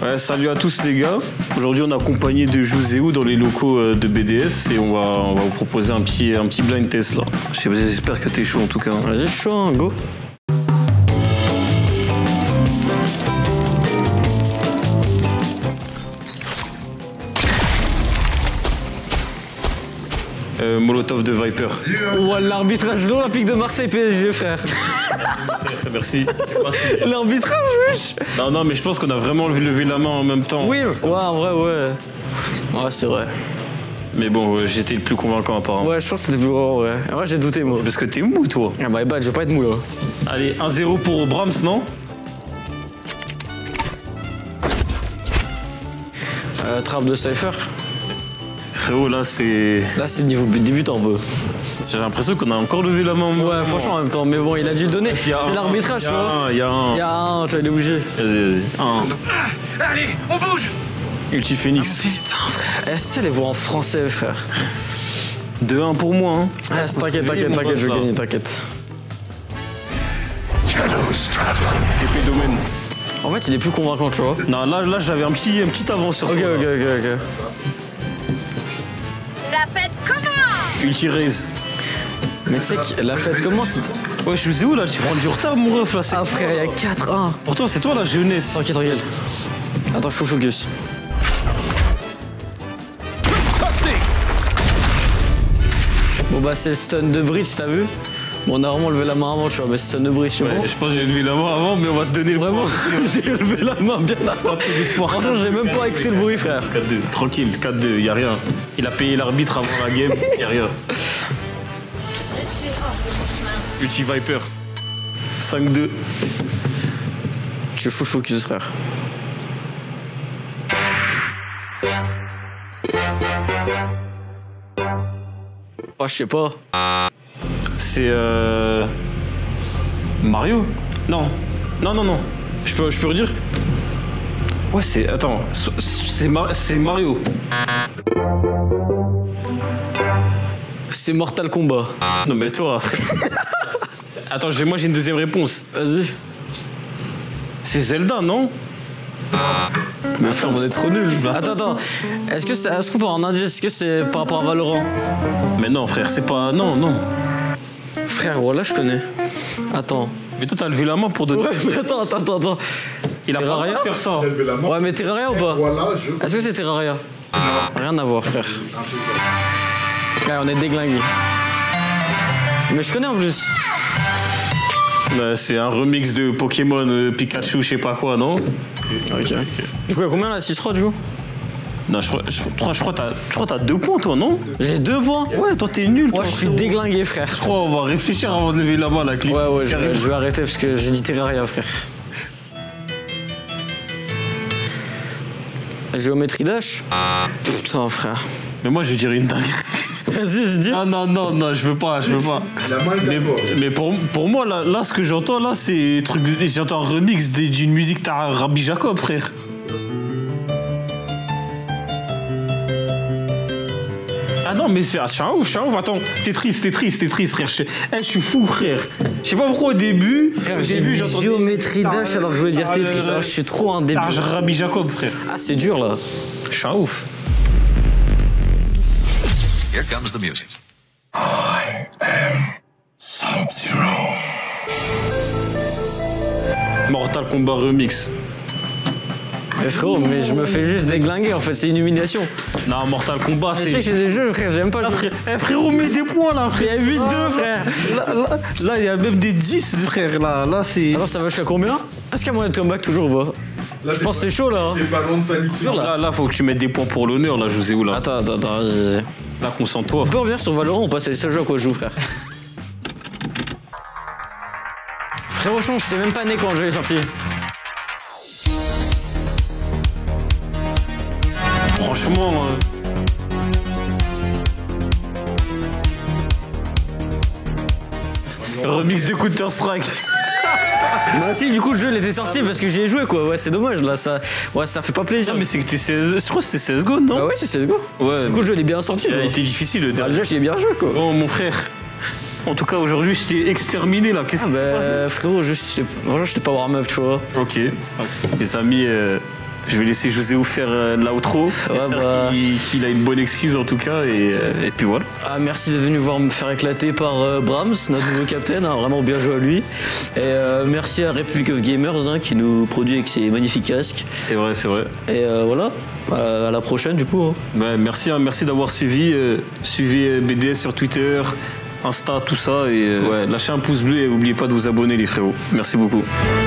Ouais, salut à tous les gars. Aujourd'hui on est accompagné de Joséou dans les locaux de BDS et on va vous proposer un petit blind test là. J'espère que t'es chaud en tout cas. Vas-y, chaud, hein, go. Molotov de Viper. Ouais, l'arbitrage de l'Olympique de Marseille PSG, frère. Merci. L'arbitrage, wesh. Non, mais je pense qu'on a vraiment levé la main en même temps. Oui, ouais, en vrai, ouais. Ouais, c'est vrai. Mais bon, j'étais le plus convaincant apparemment. Ouais, je pense que t'étais plus grand, ouais. En vrai, j'ai douté, moi. Parce que t'es mou, toi. Ah bah, je vais pas être mou, là. Allez, 1-0 pour Brahms, non? Trappe de Cypher. Frérot, là, c'est... Là, c'est niveau débutant, un peu. J'ai l'impression qu'on a encore levé la main. Ouais, franchement, en même temps. Mais bon, il a dû le donner. C'est l'arbitrage, tu vois. Il y a un. Il y a un, tu vas aller bouger. Vas-y. Allez, on bouge. Ulti Phoenix. Putain, frère. Essaie de les voir en français, frère. 2-1 pour moi, hein. Ah, t'inquiète, je vais gagner, t'inquiète. Shadows traveling. TP domaine. En fait, il est plus convaincant, tu vois. Non, là j'avais un petit avance sur toi. Ok. La fête commence. Ulti raise. Mais tu sais que la fête commence. Ouais, je sais où là, tu prends du retard, mon ref là. Ah, frère, il y a 4-1. Pourtant, c'est toi la jeunesse. Tranquille. Attends, je faut focus. Bon, bah, c'est le stun de bridge, t'as vu? Bon, on a vraiment levé la main avant, tu vois, mais c'est stun de bridge, c'est Ouais, bon. je pense que j'ai levé la main avant, mais on va te donner le Vraiment, point. j'ai levé la main bien avant. Franchement, j'ai même pas écouté le bruit, frère. 4-2, tranquille, 4-2, y'a rien. Il a payé l'arbitre avant la game, y'a rien. Ulti Viper. 5-2. Je full focus, frère. Oh, je sais pas. C'est Mario? Non. Je peux redire? Ouais, c'est... Attends. C'est Mario. C'est Mortal Kombat. Non mais toi... Attends, moi j'ai une deuxième réponse. Vas-y. C'est Zelda, non? Mais frère, on est trop nuls. Attends. Est-ce qu'on peut avoir un indice? Est-ce que c'est par rapport à Valorant? Mais non, frère, c'est pas... Non. Frère, voilà, je connais. Attends. Mais toi, t'as levé la main pour de... Ouais, mais attends. Il a pas Terraria rien faire ça. Ouais, mais Terraria ou pas? Voilà, Est-ce que c'est Terraria? Rien à voir, frère. Ouais, on est déglingués. Mais je connais en plus. Bah, c'est un remix de Pokémon Pikachu, je sais pas quoi, non? Ok. Du coup, il y a combien là? 6-3 du coup? Non, je crois que t'as 2 points, toi, non? J'ai 2 points? Ouais, toi, t'es nul, toi. Ouais, je suis déglingué, frère. Je crois qu'on va réfléchir avant de lever la main, la clip. Ouais, je vais arrêter parce que j'ai dit Terraria, frère. Géométrie Dash? Putain, frère. Mais moi, je vais dire une dingue. Vas-y, dis. Ah non, je peux pas. La main est d'accord. Mais pour moi, là, ce que j'entends, là, c'est j'entends un remix d'une musique de Rabbi Jacob, frère. Ah non, mais c'est... Je suis un ouf. Attends, t'es triste, frère. Je suis fou, frère. Je sais pas pourquoi au début... Frère, j'ai dit Géométrie Dash alors que je voulais dire Tetris. Je suis trop un débile. Rabbi Jacob, frère. Ah, c'est dur, là. Je suis un ouf. Here comes the music. I am Sub-Zero. Mortal Kombat Remix. Mais frérot, mais je me fais juste déglinguer, en fait, c'est une humiliation. Non, Mortal Kombat, Je sais que c'est des jeux, frère, j'aime pas jouer. Frérot, mets des points, là, frère. Il y a 8-2, frère. Là, il y a même des 10, frère, là, c'est... Attends, ça va jusqu'à combien? Est-ce qu'il y a moyen de comeback toujours ou pas? Je pense que c'est chaud, là. Les ballons de Fanny Sud. Là, faut que tu mettes des points pour l'honneur, là, José, où là. Attends, vas-y. Là, concentre-toi, On frère. peut revenir sur Valorant, on passe à les seuls jeux à quoi je joue, frère. Frérot, je t'ai même pas né quand le jeu est sorti. Franchement... Remix de Counter-Strike. Bah si, du coup le jeu il était sorti parce que j'y ai joué quoi. Ouais, c'est dommage là, ça fait pas plaisir. Non, mais c'est que t'es 16... Je crois que c'était CSGO, non? Bah ouais, c'est CSGO. Ouais. Du coup le jeu il est bien sorti. Il a quoi. été difficile, le Bah, dernier. le jeu il est bien joué quoi. Oh, mon frère. En tout cas, aujourd'hui, je t'ai exterminé, là. Qu'est-ce qui s'est passé? Frérot, juste, franchement, je t'ai pas warm up, tu vois. Ok. Les amis, Je vais laisser José faire l'outro. J'espère qu'il a une bonne excuse en tout cas. Et puis voilà. Ah, merci d'être venu me faire éclater par Brahms, notre nouveau capitaine. Hein, vraiment bien joué à lui. Et merci à Republic of Gamers hein, qui nous produit avec ses magnifiques casques. C'est vrai, c'est vrai. Et voilà. À la prochaine du coup. Hein. Bah, merci d'avoir suivi BDS sur Twitter, Insta, tout ça. Et lâchez un pouce bleu et n'oubliez pas de vous abonner les frérots. Merci beaucoup.